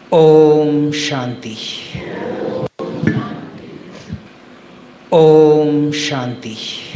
ओम शांति। ओम शांति।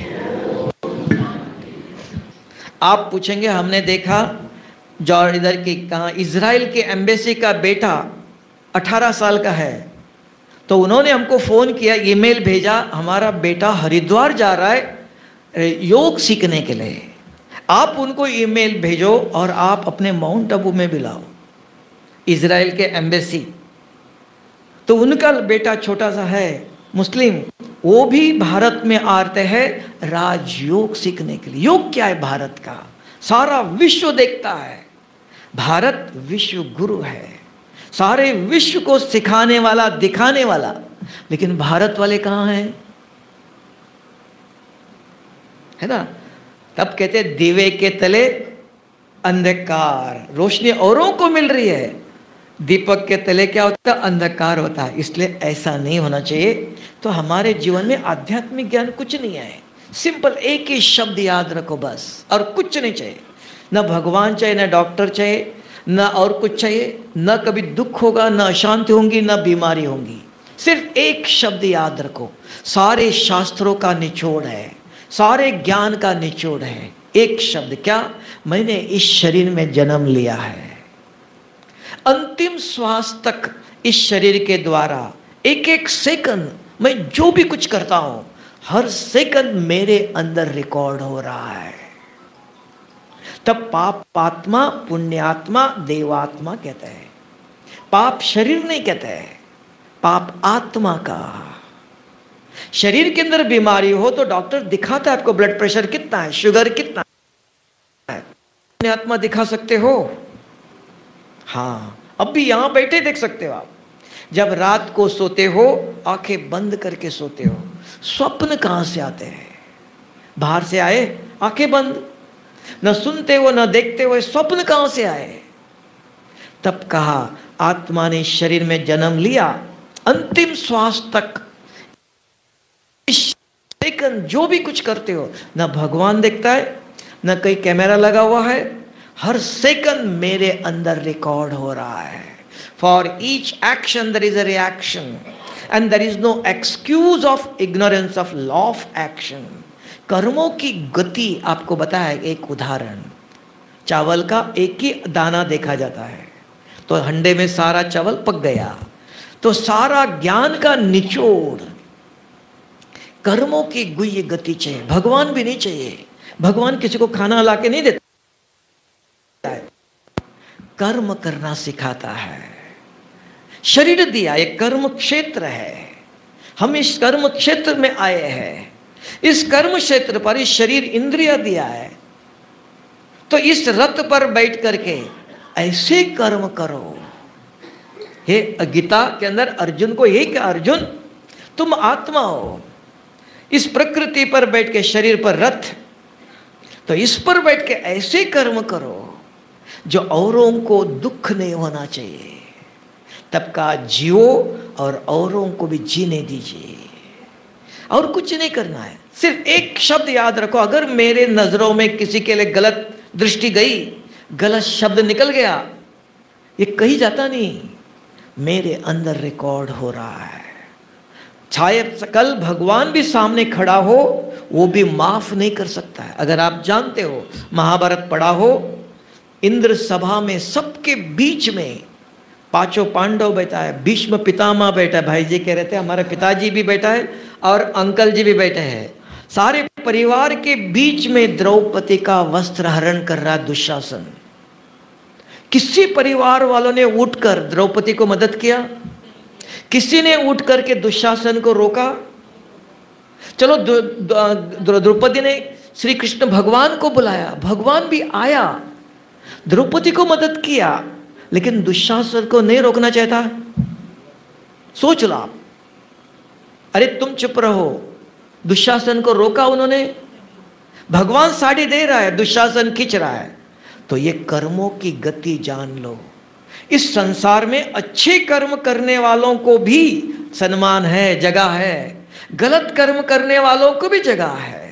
आप पूछेंगे हमने देखा जॉर्ज इधर की कहा इजराइल के एम्बेसी का बेटा 18 साल का है, तो उन्होंने हमको फोन किया, ईमेल भेजा, हमारा बेटा हरिद्वार जा रहा है योग सीखने के लिए, आप उनको ईमेल भेजो और आप अपने माउंट आबू में बुलाओ। इजराइल के एम्बेसी, तो उनका बेटा छोटा सा है मुस्लिम, वो भी भारत में आते हैं राजयोग सीखने के लिए। योग क्या है भारत का, सारा विश्व देखता है, भारत विश्व गुरु है, सारे विश्व को सिखाने वाला दिखाने वाला, लेकिन भारत वाले कहाँ हैं, है ना। तब कहते हैं दिवे के तले अंधकार, रोशनी औरों को मिल रही है, दीपक के तले क्या होता है, अंधकार होता है। इसलिए ऐसा नहीं होना चाहिए। तो हमारे जीवन में आध्यात्मिक ज्ञान कुछ नहीं है, सिंपल एक ही शब्द याद रखो बस, और कुछ नहीं चाहिए, न भगवान चाहिए, न डॉक्टर चाहिए, न और कुछ चाहिए, न कभी दुख होगा, न अशांति होंगी, न बीमारी होंगी। सिर्फ एक शब्द याद रखो, सारे शास्त्रों का निचोड़ है, सारे ज्ञान का निचोड़ है, एक शब्द क्या, मैंने इस शरीर में जन्म लिया है, अंतिम श्वास तक इस शरीर के द्वारा एक एक सेकंड मैं जो भी कुछ करता हूं, हर सेकंड मेरे अंदर रिकॉर्ड हो रहा है। तब पाप आत्मा, पुण्यात्मा, देवात्मा कहते हैं। पाप शरीर नहीं कहते हैं, पाप आत्मा का। शरीर के अंदर बीमारी हो तो डॉक्टर दिखाता है आपको, ब्लड प्रेशर कितना है, शुगर कितना है, पुण्यात्मा दिखा सकते हो। हाँ, अब भी यहां बैठे देख सकते हो आप। जब रात को सोते हो, आंखें बंद करके सोते हो, स्वप्न कहां से आते हैं, बाहर से आए, आंखें बंद, न सुनते हो न देखते हो, स्वप्न कहां से आए। तब कहा आत्मा ने शरीर में जन्म लिया, अंतिम श्वास तक सेकंड जो भी कुछ करते हो, न भगवान देखता है, न कहीं कैमरा लगा हुआ है, हर सेकंड मेरे अंदर रिकॉर्ड हो रहा है। For each action there is a reaction and there is no excuse of ignorance of law of action. कर्मों की गति आपको बताया एक उदाहरण, चावल का एक ही दाना देखा जाता है, तो हंडे में सारा चावल पक गया, तो सारा ज्ञान का निचोड़ कर्मों की गुह्य गति चाहिए। भगवान भी नहीं चाहिए, भगवान किसी को खाना ला के नहीं देता है, कर्म करना सिखाता है। शरीर दिया, ये कर्म क्षेत्र है, हम इस कर्म क्षेत्र में आए हैं, इस कर्म क्षेत्र पर इस शरीर इंद्रिया दिया है, तो इस रथ पर बैठ करके ऐसे कर्म करो। हे गीता के अंदर अर्जुन को यही कहा, अर्जुन तुम आत्मा हो, इस प्रकृति पर बैठ के शरीर पर रथ, तो इस पर बैठ के ऐसे कर्म करो जो औरों को दुख नहीं होना चाहिए। तब का जियो और औरों को भी जीने दीजिए, और कुछ नहीं करना है। सिर्फ एक शब्द याद रखो, अगर मेरे नजरों में किसी के लिए गलत दृष्टि गई, गलत शब्द निकल गया, ये कहीं जाता नहीं, मेरे अंदर रिकॉर्ड हो रहा है। शायद कल भगवान भी सामने खड़ा हो, वो भी माफ नहीं कर सकता है। अगर आप जानते हो, महाभारत पढ़ा हो, इंद्र सभा में सबके बीच में पांचों पांडव बैठा है, भीष्म पितामह बैठा है, भाई जी कह रहे थे हमारे पिताजी भी बैठा है और अंकल जी भी बैठे हैं, सारे परिवार के बीच में द्रौपदी का वस्त्र हरण कर रहा दुशासन। किसी परिवार वालों ने उठकर द्रौपदी को मदद किया? किसी ने उठ करके दुशासन को रोका? चलो द्रौपदी ने श्री कृष्ण भगवान को बुलाया, भगवान भी आया, द्रौपदी को मदद किया, लेकिन दुशासन को नहीं रोकना चाहता। सोच लो आप, अरे तुम चुप रहो, दुशासन को रोका उन्होंने, भगवान साड़ी दे रहा है, दुशासन खींच रहा है। तो ये कर्मों की गति जान लो। इस संसार में अच्छे कर्म करने वालों को भी सम्मान है, जगह है, गलत कर्म करने वालों को भी जगह है।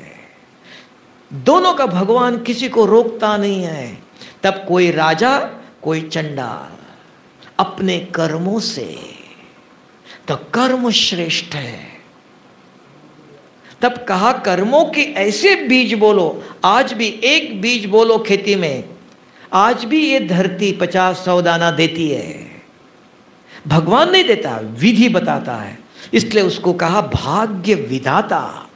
दोनों का भगवान किसी को रोकता नहीं है। तब कोई राजा, कोई चंडाल, अपने कर्मों से, तो कर्म श्रेष्ठ है। तब कहा कर्मों के ऐसे बीज बोलो। आज भी एक बीज बोलो खेती में, आज भी ये धरती 50-100 दाना देती है। भगवान नहीं देता, विधि बताता है। इसलिए उसको कहा भाग्य विधाता।